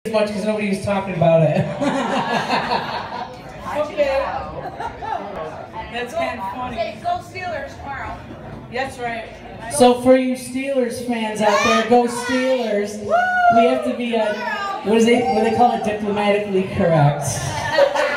much because nobody was talking about it. Okay. That's kind of funny. Say, go Steelers tomorrow. That's right. So for you Steelers fans out there, go Steelers. We have to be, what do they call it, diplomatically correct.